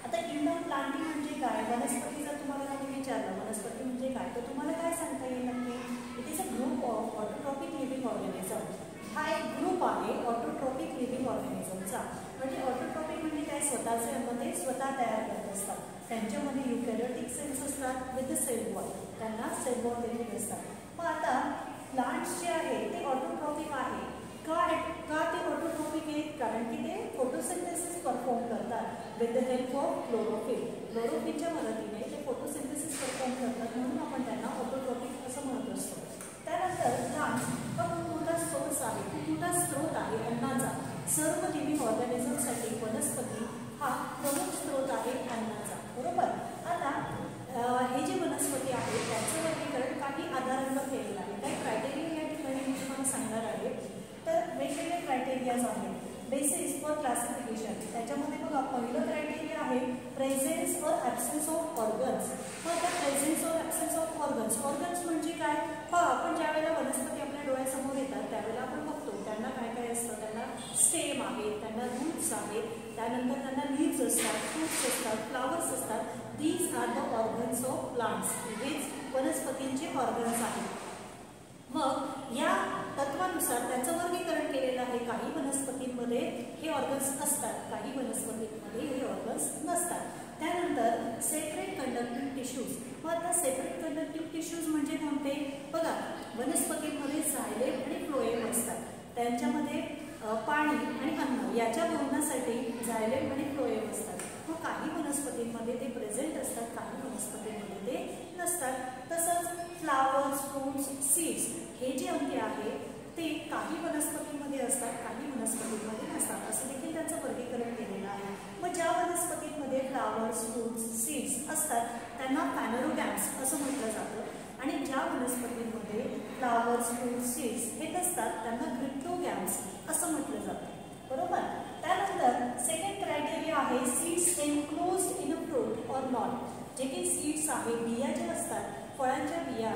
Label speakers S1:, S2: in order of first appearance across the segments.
S1: आता indoor planting म्हणजे काय, वनस्पती जर तुम्हाला कोणी विचारलं वनस्पती म्हणजे काय, तर तुम्हाला काय सांगता येईल नक्की? It is a group of autotrophic living organism. हा एक ग्रुप आहे ऑटोट्रॉपिक लिव्हिंग ऑर्गॅनिझमचा. म्हणजे ऑटोट्रॉपिक म्हणजे काय, स्वतःचे मध्ये स्वतः तयार करत असतात. त्यांच्यामध्ये युकॅरियोटिक सेल्स असतात विथ सेल वॉल, त्यांना सेल वॉल देखील असतात. मग आता प्लांट्स जे आहे ते ऑटोट्रॉपिक आहे का ते ऑटोट्रॉपिक आहेत? कारण की ते फोटोसिंथेसिस परफॉर्म करतात with the help of chlorophyll. क्लोरोफिलच्या मदतीने ते फोटोसिंथेसिस परफॉर्म करतात, म्हणून आपण त्यांना ऑटोट्रॉपिक असं म्हणत असतो. त्यानंतर प्लांट्स हा खूप मोठा सोर्स आहे, खूप मोठा स्रोत आहे अन्नाचा. सर्व लिव्हिंग ऑर्गॅनिझमसाठी वनस्पती हा प्रमुख स्रोत आहे अन्नाचा, बरोबर. आता हे जे वनस्पती आहे त्याचं वर्गीकरण काही आधारांवर केलेलं आहे. काही क्रायटेरिया या ठिकाणी मी तुम्हाला सांगणार आहे. तर वेगवेगळे क्रायटेरियाज आहेत. बेसिस फॉर क्लासिफिकेशन, त्याच्यामध्ये बघा पहिलं क्रायटेरिया आहे प्रेझेन्स और ॲब्सेन्स ऑफ ऑर्गन्स. मग आता प्रेझेन्स और ॲब्सेन्स ऑफ ऑर्गन्स, ऑर्गन्स म्हणजे काय? आपण ज्या वेळेला वनस्पती आपल्या डोळ्यासमोर येतात त्यावेळेला आपण बघतो त्यांना काय काय असतं. त्यांना स्टेम आहे, त्यांना रूट्स आहेत, त्यानंतर त्यांना लीव्स असतात, फ्रूट्स असतात, फ्लावर्स असतात. These are the organs of plants. हेच वनस्पतींचे ऑर्गन्स आहेत. मग या तत्वानुसार त्याचं वर्गीकरण केलेलं आहे. काही वनस्पतींमध्ये हे ऑर्गन्स असतात, काही वनस्पतींमध्ये हे ऑर्गन्स नसतात. त्यानंतर सेपरेट कंडक्टिव्ह टिश्यूज. मग आता सेपरेट कंडक्टिव्ह टिश्यूज म्हणजे कोणते? बघा, वनस्पतींमध्ये झायलेम आणि फ्लोएम असतात. त्यांच्यामध्ये पाणी आणि अन्न याच्या वहनासाठी झायलेम आणि फ्लोएम असतात. मग काही वनस्पतींमध्ये ते प्रेझेंट असतात, काही वनस्पतींमध्ये ते नसतात. तसंच फ्लावर्स, फ्रूट्स, सीड्स हे जे अंगे आहेत ते काही वनस्पतींमध्ये असतात, काही वनस्पतींमध्ये नसतात. असं देखील त्यांचं वर्गीकरण केलेलं आहे. मग ज्या वनस्पतींमध्ये फ्लावर्स, फ्रूट्स, सीड्स असतात त्यांना फॅनोरोगॅम्स असं म्हटलं जातं. आणि ज्या वनस्पतींमध्ये फ्लावर्स, फ्रूट्स, सीड्स हे नसतात त्यांना क्रिप्टोगॅम्स असं म्हटलं जातं, बरोबर. त्यानंतर सेकंड क्रायटेरिया आहे seeds enclosed in a fruit or not. जे काही सीड्स आहे, बिया ज्या असतात, फळांच्या बिया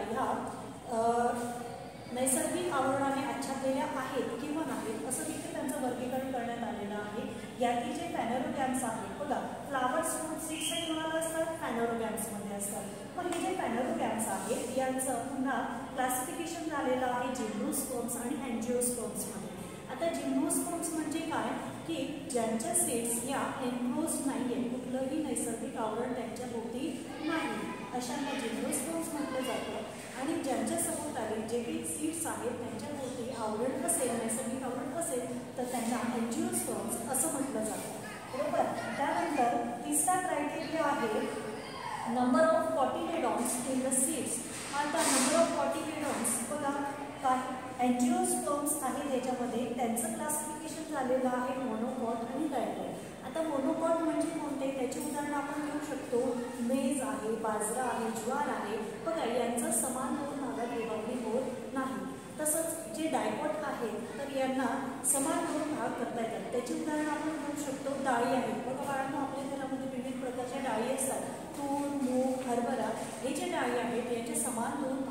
S1: ह्या नैसर्गिक आवरणाने आच्छादलेल्या आहेत किंवा नाहीत असं देखील त्यांचं वर्गीकरण करण्यात आलेलं आहे. यातील जे फॅनोरोगॅम्स आहेत, बघा फ्लावर्स, फ्रूट, सीड्स हे कोणाला असतात? फॅनोरोगॅम्समध्ये असतात. मग हे जे फॅनोरोगॅम्स आहेत यांचं पुन्हा क्लासिफिकेशन झालेलं आहे जिम्नोस्पर्म्स आणि अँजिओस्पर्म्समध्ये. आता जिम्नोस्पर्म्स म्हणजे काय की ज्यांच्या सीड्स या एनक्लोज्ड नाही आहे, कुठलंही नैसर्गिक आवरण त्यांच्या भोवती नाही, अशांना जिम्नोस्पर्म्स म्हटलं जातं. आणि ज्यांच्या सभोवताली जे काही सीड्स आहेत त्यांच्या भोवती आवरण असेल, नैसर्गिक आवरण असेल, तर त्यांना अँजिओस्पर्म्स असं म्हटलं जातं, बरोबर. त्यानंतर तिसरा क्रायटेरिया आहे number of cotyledons in the seeds. आता नंबर ऑफ कॉटिलेडॉन्स बघा, काय अँजिओस्पर्म्स आहे त्याच्यामध्ये त्यांचं क्लासिफिकेशन झालेलं आहे मोनोकॉट आणि डायकॉट. आता मोनोकॉट म्हणजे कोणते? त्याची उदाहरणं आपण घेऊ शकतो. मेज आहे, बाजरा आहे, ज्वार आहे, बघा यांचं समान दोन भागात विभागणी होत नाही. तसंच जे डायकॉट आहेत तर यांना समान दोन भाग करता येतात. त्याची उदाहरणं आपण घेऊ शकतो. डाळी आहेत, बघा बाळांनो आपल्या घरामध्ये विविध प्रकारच्या डाळी असतात. तूर, मूग, हरभरा हे जे डाळी आहेत याचे समान दोन